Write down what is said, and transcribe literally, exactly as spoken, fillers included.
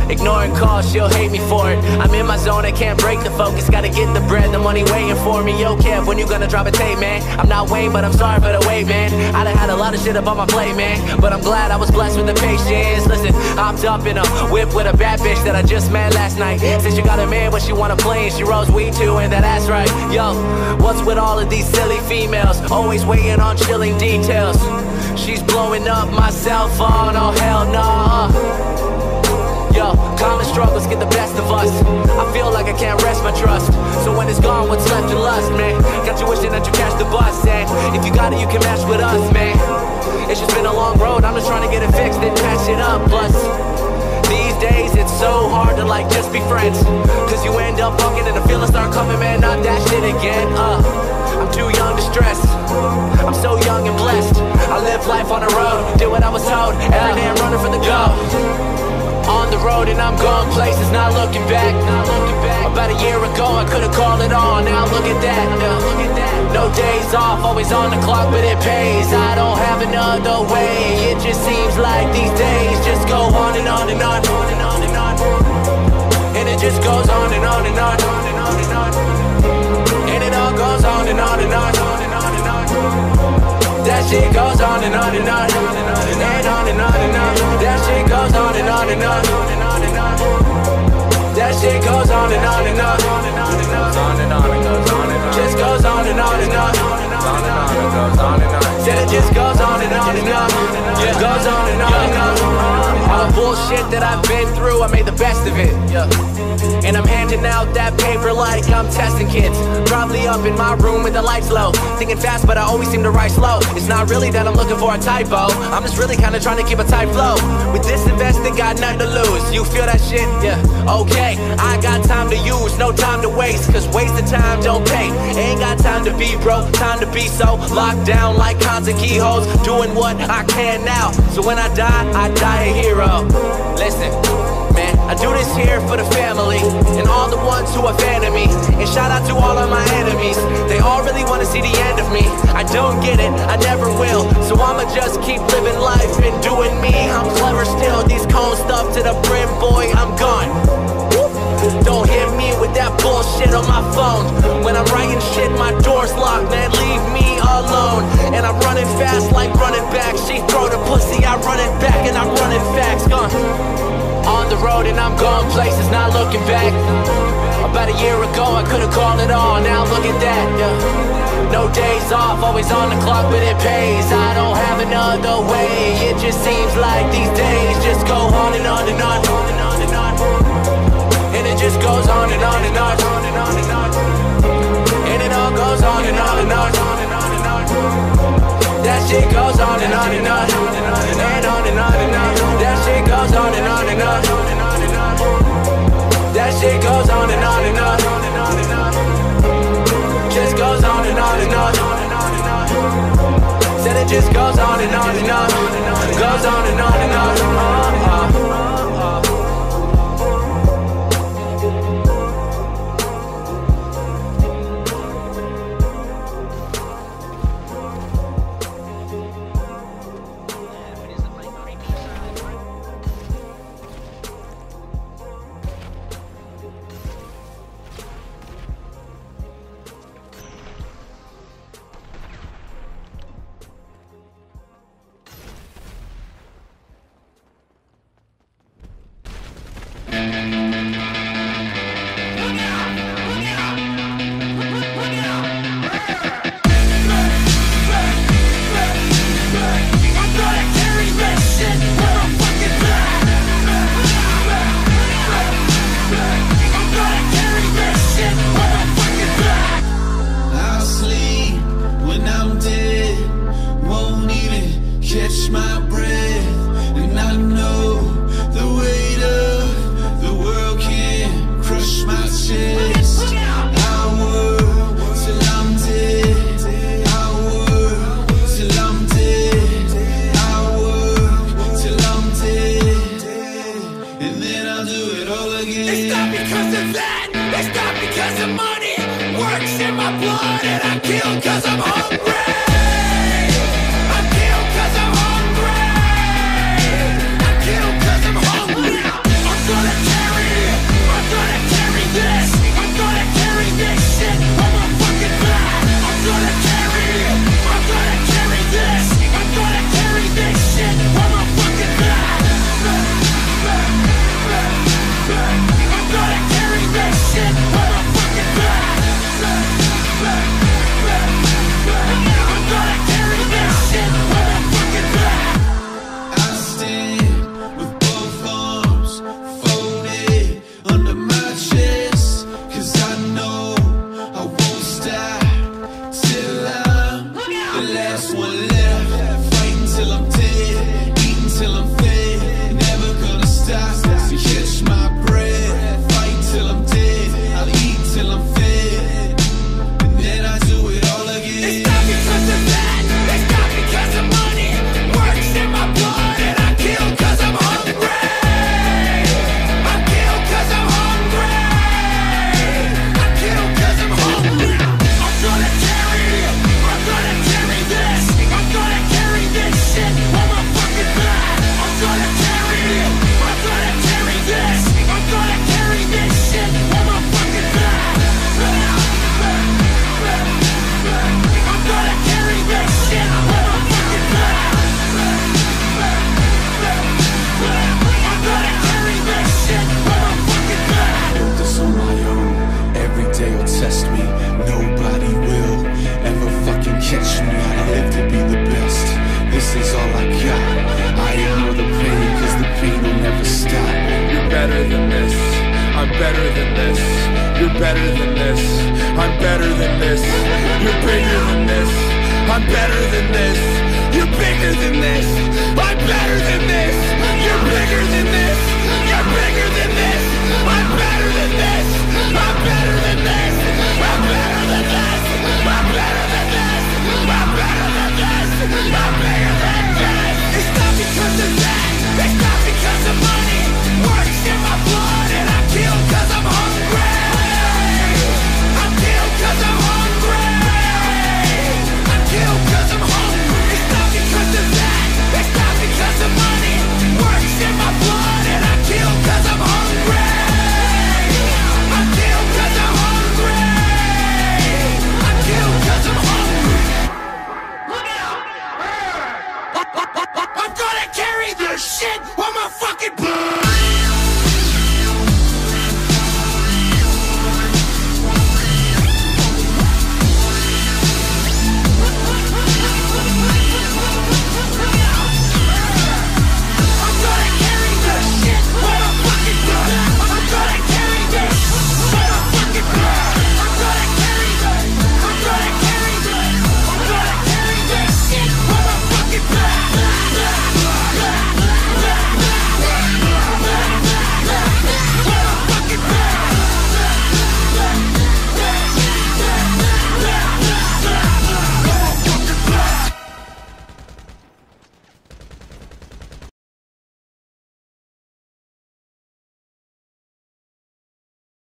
Ignoring calls, she'll hate me for it. I'm in my zone, I can't break the focus. Gotta get the bread, the money waiting for me. Yo, Kev, when you gonna drop a tape, man? I'm not Wayne, but I'm sorry for the wait, man. I done had a lot of shit up on my plate, man, but I'm glad I was blessed with the patience. Listen, hopped up in a whip with a bad bitch that I just met last night. Said she got a man, but she wanna play, and she rolls weed too, and that ass right. Yo, what's with all of these silly females? Always waiting on chilling details. She's blowing up my cell phone, oh hell nah. Yo, common struggles get the best of us. I feel like I can't rest my trust. So when it's gone, what's left to lust, man? Got you wishing that you catch the bus, and if you got it, you can match with us, man. It's just been a long road, I'm just trying to get it fixed and patch it up. Plus, these days it's so hard to like just be friends, cause you end up fucking and the feelings start coming, man, not that shit again. uh I'm too young to stress, I'm so young and blessed. I live life on the road, did what I was told, every day I'm running for the go. On the road and I'm going places, not looking back. About a year ago I could've called it on, now look at that. No days off, always on the clock, but it pays. I don't have another way. It just seems like these days just go on and on and on, on and on and on. And it just goes on and on and on, on and on and on. And it all goes on and on and on, on and on and on. That shit goes on and on and on, and on and on and on. That shit goes on and on and on, and on and on. That shit goes on and on and on, on and on and on. On and on, it goes on and on. Just goes on and on and on, on and on, it goes on and on. Said it just goes on and on and on, yeah, goes on and on and on. All the bullshit that I've been through, I made the best of it, yeah. And I'm handing out that paper like I'm testing kids. Probably up in my room with the lights low, thinking fast but I always seem to write slow. It's not really that I'm looking for a typo, I'm just really kinda trying to keep a tight flow. With this investing, got nothing to lose. You feel that shit? Yeah, okay. I got time to use, no time to waste, cause wasted time don't pay. Ain't got time to be broke, time to be so locked down like cons and keyholes. Doing what I can now, so when I die, I die a hero. Listen, man, I do this here for the family and all the ones who are fan of me. And shout out to all of my enemies, they all really wanna see the end of me. I don't get it, I never will, so I'ma just keep living life and doing me. I'm clever still, these cones stuff to the brim, boy, I'm gone. Don't hit me with that bullshit on my phone. When I'm writing shit, my door's locked, man, leave me alone. And I'm running fast like running back. She throw the pussy, I run it back, and I'm running facts, gone. On the road and I'm going places, not looking back. About a year ago I could've called it on, now look at that, yeah. No days off, always on the clock, but it pays. I don't have another way. It just seems like these days just go on and on and on, on and on and on. And it just goes on and on and on, on and on and on. And it all goes on and on and on, on and on and on. That shit goes on and on and on, and on and on and on. That shit goes on and on and on, and on and on. That shit goes on and on and on, and on and on. Just goes on and on and on, and on and on. Said it just goes on and on and on, goes on and on and on. Uh, uh. blood and I kill cause I'm hungry. I kill cause I'm hungry. I kill cause I'm hungry. I'm gonna better than this. I'm better than this. You're bigger than this. I'm better than this. You're bigger than this. I'm better than this. You're bigger than this. You're bigger than this.